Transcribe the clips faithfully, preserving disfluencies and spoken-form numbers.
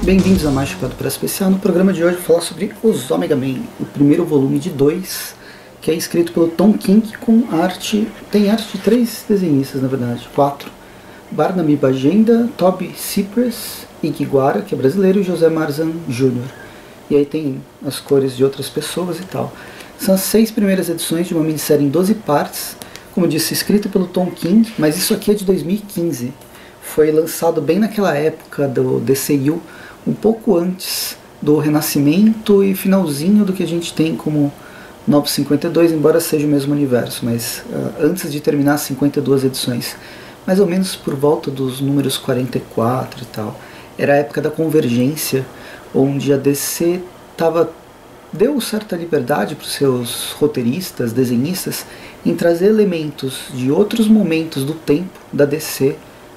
Bem-vindos a mais Chupado para Especial. No programa de hoje eu vou falar sobre os Omega Men, o primeiro volume de dois, que é escrito pelo Tom King, com arte, tem arte de três desenhistas na verdade, quatro. Barnaby Bagenda, Toby Cypress, Iguara, que é brasileiro, e José Marzan Júnior E aí tem as cores de outras pessoas e tal. São as seis primeiras edições de uma minissérie em doze partes, como disse, escrita pelo Tom King, mas isso aqui é de dois mil e quinze. Foi lançado bem naquela época do D C U, um pouco antes do Renascimento e finalzinho do que a gente tem como Novos cinquenta e dois, embora seja o mesmo universo, mas uh, antes de terminar as cinquenta e duas edições, mais ou menos por volta dos números quarenta e quatro e tal. Era a época da convergência, onde a D C tava, deu certa liberdade para os seus roteiristas, desenhistas, em trazer elementos de outros momentos do tempo da D C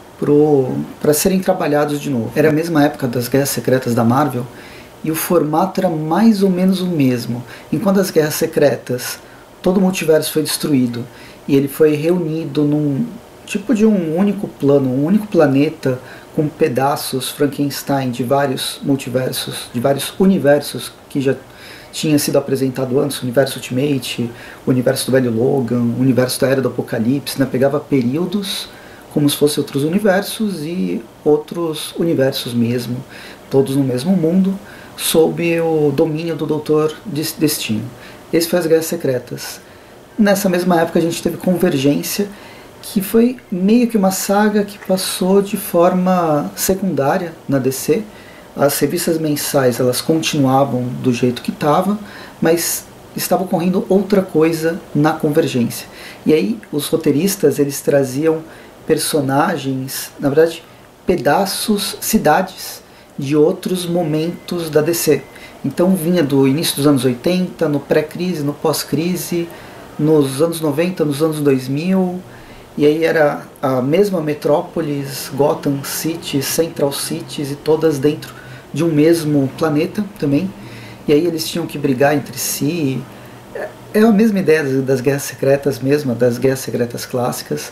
para serem trabalhados de novo. Era a mesma época das Guerras Secretas da Marvel, e o formato era mais ou menos o mesmo. Enquanto as Guerras Secretas, todo o multiverso foi destruído, e ele foi reunido num tipo de um único plano, um único planeta, com pedaços Frankenstein de vários multiversos, de vários universos que já tinha sido apresentado antes, o universo Ultimate, o universo do velho Logan, o universo da Era do Apocalipse, né? Pegava períodos como se fossem outros universos e outros universos mesmo, todos no mesmo mundo, sob o domínio do Doutor Destino. Esse foi as Guerras Secretas. Nessa mesma época a gente teve Convergência, que foi meio que uma saga que passou de forma secundária na D C. As revistas mensais elas continuavam do jeito que estava, mas estava ocorrendo outra coisa na Convergência. E aí os roteiristas eles traziam personagens, na verdade, pedaços, cidades de outros momentos da D C. Então vinha do início dos anos oitenta, no pré-crise, no pós-crise, nos anos noventa, nos anos dois mil, e aí era a mesma Metrópolis, Gotham City, Central Cities, e todas dentro de um mesmo planeta também. E aí eles tinham que brigar entre si. É a mesma ideia das Guerras Secretas mesmo, das Guerras Secretas clássicas,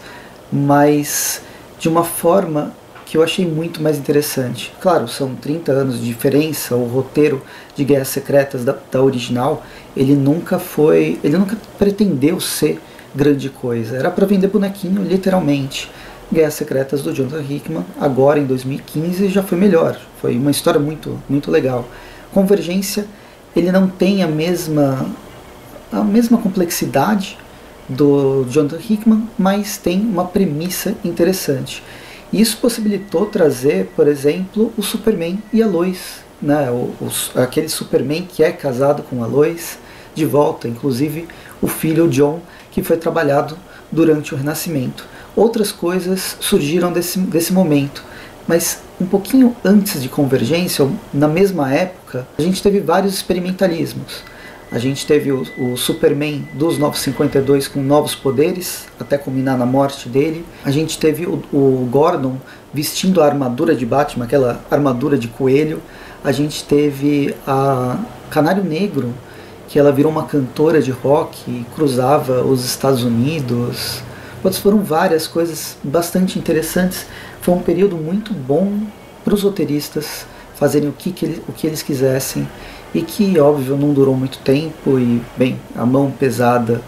mas de uma forma que eu achei muito mais interessante. Claro, são trinta anos de diferença, o roteiro de Guerras Secretas da, da original, ele nunca foi, ele nunca pretendeu ser grande coisa, era para vender bonequinho, literalmente. Guerras Secretas do Jonathan Hickman, agora em dois mil e quinze, já foi melhor, foi uma história muito, muito legal. Convergência, ele não tem a mesma, a mesma complexidade do Jonathan Hickman, mas tem uma premissa interessante. Isso possibilitou trazer, por exemplo, o Superman e a Lois, né? o, o, aquele Superman que é casado com a Lois, de volta, inclusive o filho John, que foi trabalhado durante o Renascimento. Outras coisas surgiram desse, desse momento, mas um pouquinho antes de Convergência, ou na mesma época, a gente teve vários experimentalismos. A gente teve o, o Superman dos Novos cinquenta e dois com novos poderes, até culminar na morte dele. A gente teve o, o Gordon vestindo a armadura de Batman, aquela armadura de coelho. A gente teve a Canário Negro, que ela virou uma cantora de rock e cruzava os Estados Unidos. Outras foram várias coisas bastante interessantes. Foi um período muito bom para os roteiristas fazerem o que, que eles, o que eles quisessem, e que, óbvio, não durou muito tempo, e, bem, a mão pesada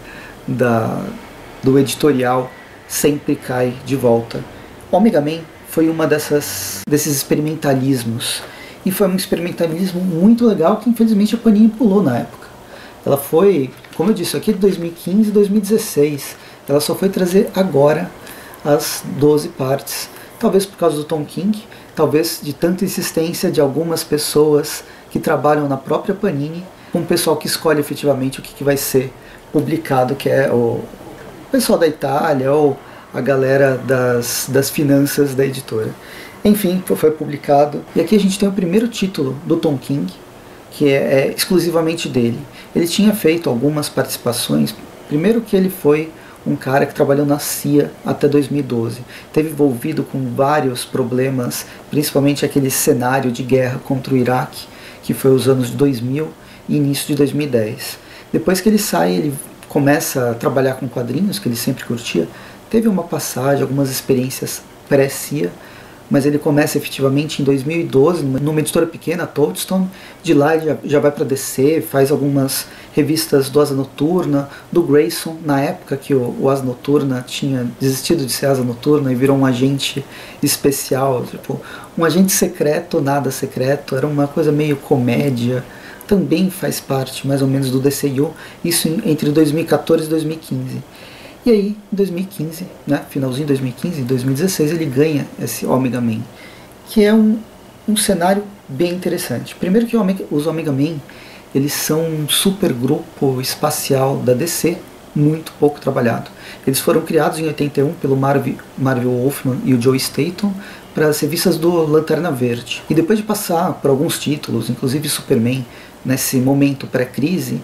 da, do editorial sempre cai de volta. Omega Men foi uma dessas, desses experimentalismos, e foi um experimentalismo muito legal que, infelizmente, a Panini pulou na época. Ela foi, como eu disse, aqui de dois mil e quinze e dois mil e dezesseis, ela só foi trazer agora as doze partes, talvez por causa do Tom King, talvez de tanta insistência de algumas pessoas que trabalham na própria Panini, com o pessoal que escolhe efetivamente o que, que vai ser publicado, que é o pessoal da Itália ou a galera das, das finanças da editora. Enfim, foi publicado. E aqui a gente tem o primeiro título do Tom King, que é, é exclusivamente dele. Ele tinha feito algumas participações, primeiro que ele foi um cara que trabalhou na C I A até dois mil e doze. Esteve envolvido com vários problemas, principalmente aquele cenário de guerra contra o Iraque, que foi os anos de dois mil e início de dois mil e dez. Depois que ele sai, ele começa a trabalhar com quadrinhos, que ele sempre curtia. Teve uma passagem, algumas experiências pré-C I A, mas ele começa efetivamente em dois mil e doze, numa editora pequena, Toadstone. De lá ele já, já vai para D C, faz algumas revistas do Asa Noturna, do Grayson, na época que o, o Asa Noturna tinha desistido de ser Asa Noturna e virou um agente especial, tipo, um agente secreto, nada secreto, era uma coisa meio comédia. Também faz parte mais ou menos do D C U, isso em, entre dois mil e quatorze e dois mil e quinze. E aí, em dois mil e quinze, né, finalzinho de dois mil e quinze, em dois mil e dezesseis, ele ganha esse Omega Man, que é um, um cenário bem interessante. Primeiro que Omega, os Omega Man, eles são um super grupo espacial da D C, muito pouco trabalhado. Eles foram criados em oitenta e um pelo Marv, Marvel Wolfman e o Joe Staton para as revistas do Lanterna Verde. E depois de passar por alguns títulos, inclusive Superman, nesse momento pré-crise,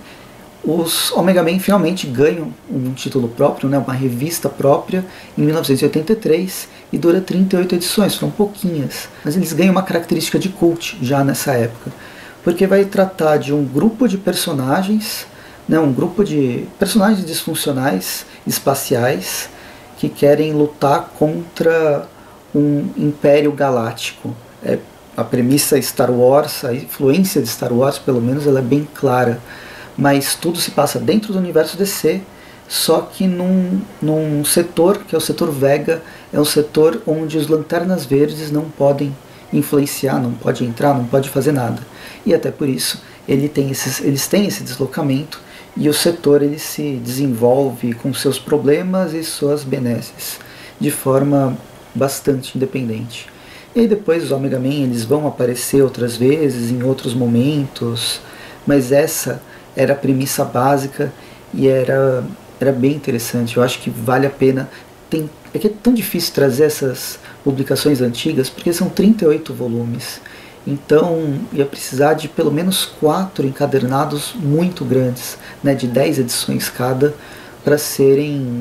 os Omega Man finalmente ganham um título próprio, né, uma revista própria, em mil novecentos e oitenta e três, e dura trinta e oito edições, foram pouquinhas. Mas eles ganham uma característica de cult já nessa época, porque vai tratar de um grupo de personagens, né, um grupo de personagens disfuncionais, espaciais, que querem lutar contra um império galáctico. É, a premissa Star Wars, a influência de Star Wars, pelo menos, ela é bem clara. Mas tudo se passa dentro do universo D C, só que num, num setor, que é o setor Vega, é um setor onde os Lanternas Verdes não podem influenciar, não pode entrar, não pode fazer nada. E até por isso ele tem esses, eles têm esse deslocamento, e o setor ele se desenvolve com seus problemas e suas benesses, de forma bastante independente. E aí depois os Omega Man eles vão aparecer outras vezes, em outros momentos, mas essa era a premissa básica e era, era bem interessante. Eu acho que vale a pena. Tem, é que é tão difícil trazer essas publicações antigas, porque são trinta e oito volumes. Então ia precisar de pelo menos quatro encadernados muito grandes, né, de dez edições cada, para serem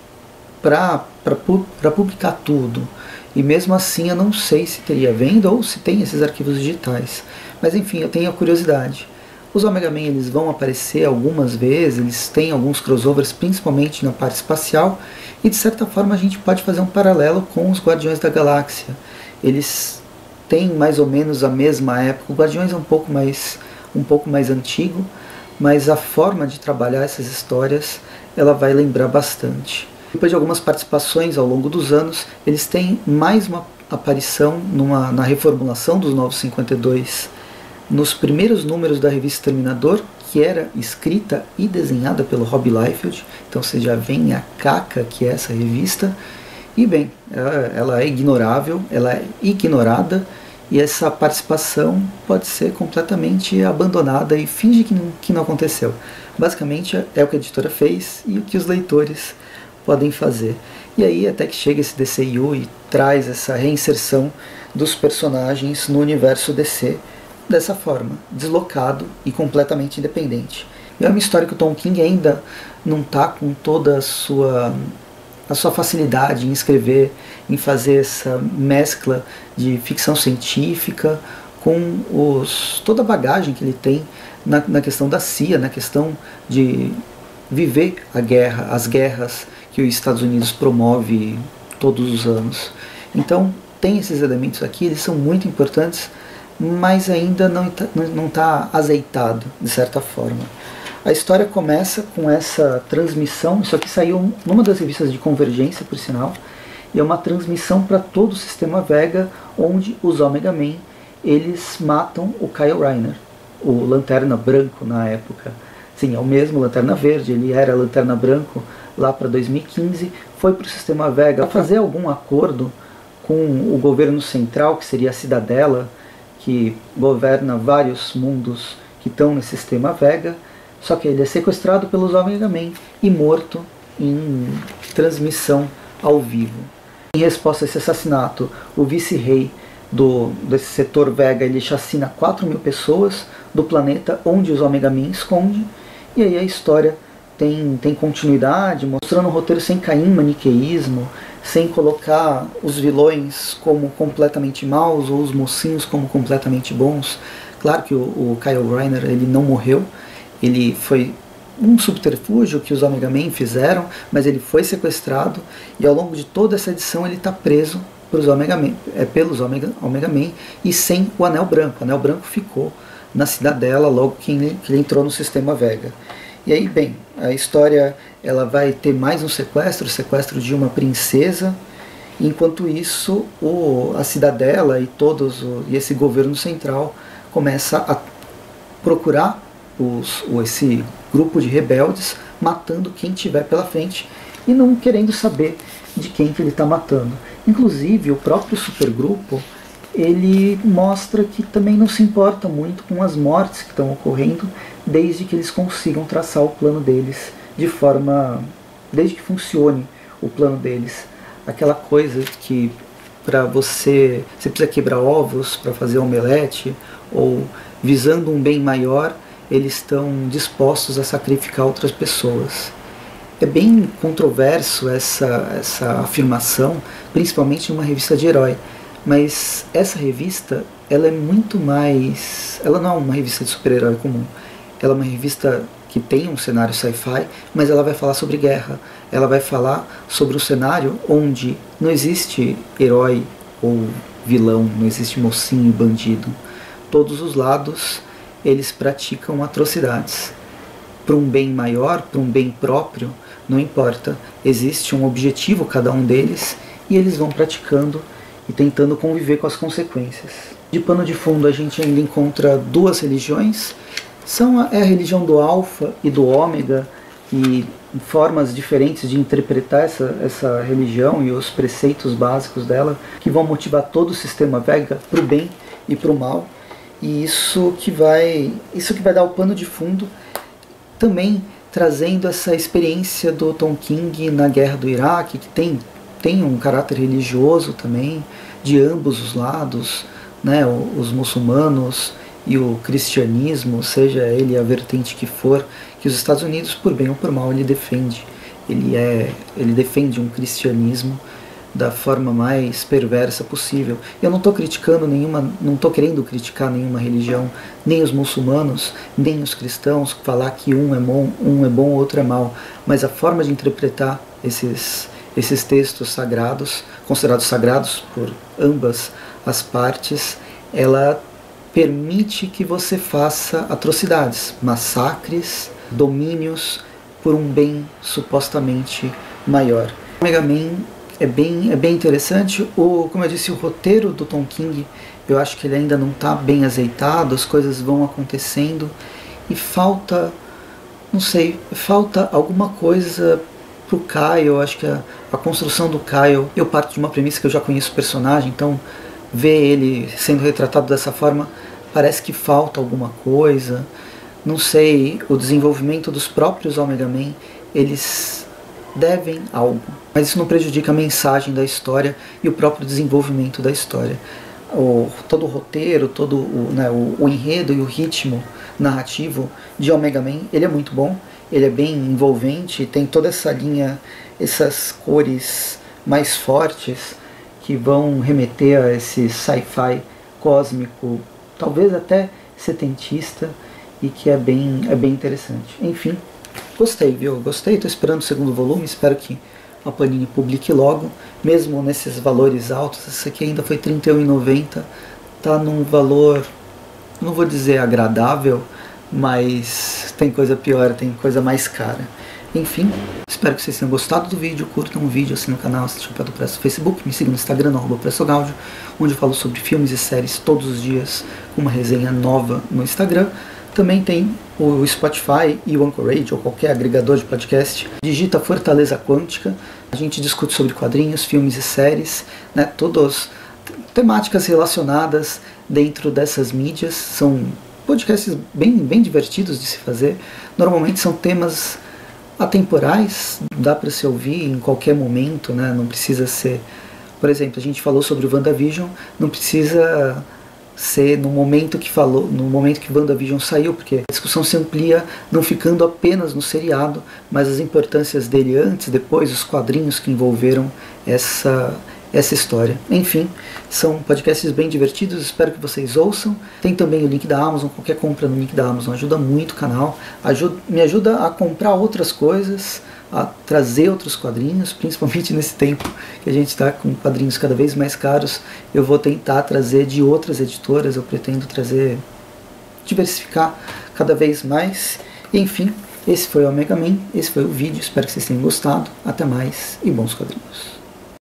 para publicar tudo. E mesmo assim eu não sei se teria venda ou se tem esses arquivos digitais. Mas enfim, eu tenho a curiosidade. Os Omega Man eles vão aparecer algumas vezes, eles têm alguns crossovers, principalmente na parte espacial, e de certa forma a gente pode fazer um paralelo com os Guardiões da Galáxia. Eles têm mais ou menos a mesma época, o Guardiões é um pouco mais, um pouco mais antigo, mas a forma de trabalhar essas histórias ela vai lembrar bastante. Depois de algumas participações ao longo dos anos, eles têm mais uma aparição numa, na reformulação dos Novos cinquenta e dois, nos primeiros números da revista Terminador, que era escrita e desenhada pelo Rob Liefeld. Então você já vê a caca que é essa revista. E bem, ela é ignorável, ela é ignorada, e essa participação pode ser completamente abandonada e finge que não, que não aconteceu. Basicamente é o que a editora fez e o que os leitores podem fazer. E aí até que chega esse D C U e traz essa reinserção dos personagens no universo D C, dessa forma, deslocado e completamente independente. E é uma história que o Tom King ainda não está com toda a sua, a sua facilidade em escrever, em fazer essa mescla de ficção científica com os, toda a bagagem que ele tem na, na questão da C I A, na questão de viver a guerra, as guerras que os Estados Unidos promove todos os anos. Então tem esses elementos aqui, eles são muito importantes, mas ainda não está não tá azeitado, de certa forma. A história começa com essa transmissão, isso aqui saiu numa das revistas de Convergência, por sinal, e é uma transmissão para todo o sistema Vega, onde os Omega Man, eles matam o Kyle Rayner, o Lanterna Branco na época. Sim, é o mesmo Lanterna Verde, ele era Lanterna Branco lá para dois mil e quinze, foi para o sistema Vega fazer algum acordo com o governo central, que seria a Cidadela, que governa vários mundos que estão nesse sistema Vega, só que ele é sequestrado pelos Omega Man e morto em transmissão ao vivo. Em resposta a esse assassinato, o vice-rei do, desse setor Vega ele chacina quatro mil pessoas do planeta onde os Omega Man escondem, e aí a história tem, tem continuidade, mostrando um roteiro sem cair em maniqueísmo, sem colocar os vilões como completamente maus ou os mocinhos como completamente bons. Claro que o, o Kyle Rayner ele não morreu, ele foi um subterfúgio que os Omega Man fizeram, mas ele foi sequestrado e ao longo de toda essa edição ele está preso pros Omega Man, é, pelos Omega, Omega Man e sem o Anel Branco. O Anel Branco ficou na Cidadela logo que ele, que ele entrou no Sistema Vega. E aí, bem, a história ela vai ter mais um sequestro, o sequestro de uma princesa. Enquanto isso, o, a Cidadela e todos o, e esse governo central começa a procurar os, o, esse grupo de rebeldes, matando quem tiver pela frente e não querendo saber de quem que ele está matando. Inclusive, o próprio supergrupo, ele mostra que também não se importa muito com as mortes que estão ocorrendo, desde que eles consigam traçar o plano deles de forma... desde que funcione o plano deles. Aquela coisa que para você, você precisa quebrar ovos para fazer omelete, ou visando um bem maior, eles estão dispostos a sacrificar outras pessoas. É bem controverso essa, essa afirmação, principalmente em uma revista de herói. Mas essa revista, ela é muito mais... ela não é uma revista de super-herói comum. Ela é uma revista que tem um cenário sci-fi, mas ela vai falar sobre guerra. Ela vai falar sobre um cenário onde não existe herói ou vilão, não existe mocinho e bandido. Todos os lados, eles praticam atrocidades. Para um bem maior, para um bem próprio, não importa. Existe um objetivo cada um deles e eles vão praticando e tentando conviver com as consequências. De pano de fundo, a gente ainda encontra duas religiões. São a, é a religião do Alfa e do Ômega, e formas diferentes de interpretar essa, essa religião e os preceitos básicos dela, que vão motivar todo o sistema Vega para o bem e para o mal. E isso que vai, isso que vai dar o pano de fundo, também trazendo essa experiência do Tom King na Guerra do Iraque, que tem, tem um caráter religioso também, de ambos os lados, né, os muçulmanos e o cristianismo, seja ele a vertente que for, que os Estados Unidos, por bem ou por mal, ele defende. Ele, é, ele defende um cristianismo da forma mais perversa possível. Eu não estou criticando nenhuma, não estou querendo criticar nenhuma religião, nem os muçulmanos, nem os cristãos, falar que um é bom, um é bom, outro é mau, mas a forma de interpretar esses, esses textos sagrados, considerados sagrados por ambas as partes, ela permite que você faça atrocidades, massacres, domínios por um bem supostamente maior. O Omega Man é bem, é bem interessante. O, como eu disse, o roteiro do Tom King, eu acho que ele ainda não está bem azeitado, as coisas vão acontecendo e falta, não sei, falta alguma coisa pro Kyle. Eu acho que a, a construção do Kyle, eu parto de uma premissa que eu já conheço o personagem, então ver ele sendo retratado dessa forma, parece que falta alguma coisa. Não sei, o desenvolvimento dos próprios Omega Man, eles devem algo, mas isso não prejudica a mensagem da história e o próprio desenvolvimento da história. O, todo o roteiro, todo o, né, o, o enredo e o ritmo narrativo de Omega Man, ele é muito bom, ele é bem envolvente, tem toda essa linha, essas cores mais fortes, que vão remeter a esse sci-fi cósmico, talvez até setentista, e que é bem, é bem interessante. Enfim, gostei, viu? Gostei, estou esperando o segundo volume, espero que a Panini publique logo, mesmo nesses valores altos. Esse aqui ainda foi trinta e um reais e noventa centavos, tá num valor, não vou dizer agradável, mas tem coisa pior, tem coisa mais cara. Enfim, espero que vocês tenham gostado do vídeo, curtam o vídeo, assinem o canal, assistam o Pedro Presso no Facebook, me sigam no Instagram, no arroba PressoGaudio, onde eu falo sobre filmes e séries todos os dias, com uma resenha nova no Instagram. Também tem o Spotify e o Anchorage, ou qualquer agregador de podcast. Digita Fortaleza Quântica, a gente discute sobre quadrinhos, filmes e séries, né, todas temáticas relacionadas dentro dessas mídias. São podcasts bem, bem divertidos de se fazer, normalmente são temas atemporais, dá para se ouvir em qualquer momento, né? Não precisa ser... Por exemplo, a gente falou sobre o WandaVision, não precisa ser no momento que falou, no momento que WandaVision saiu, porque a discussão se amplia, não ficando apenas no seriado, mas as importâncias dele antes, depois, os quadrinhos que envolveram essa, essa história. Enfim, são podcasts bem divertidos, espero que vocês ouçam. Tem também o link da Amazon, qualquer compra no link da Amazon ajuda muito o canal, ajuda, me ajuda a comprar outras coisas, a trazer outros quadrinhos, principalmente nesse tempo que a gente está com quadrinhos cada vez mais caros. Eu vou tentar trazer de outras editoras, eu pretendo trazer, diversificar cada vez mais. Enfim, esse foi o Omega Man, esse foi o vídeo, espero que vocês tenham gostado. Até mais e bons quadrinhos.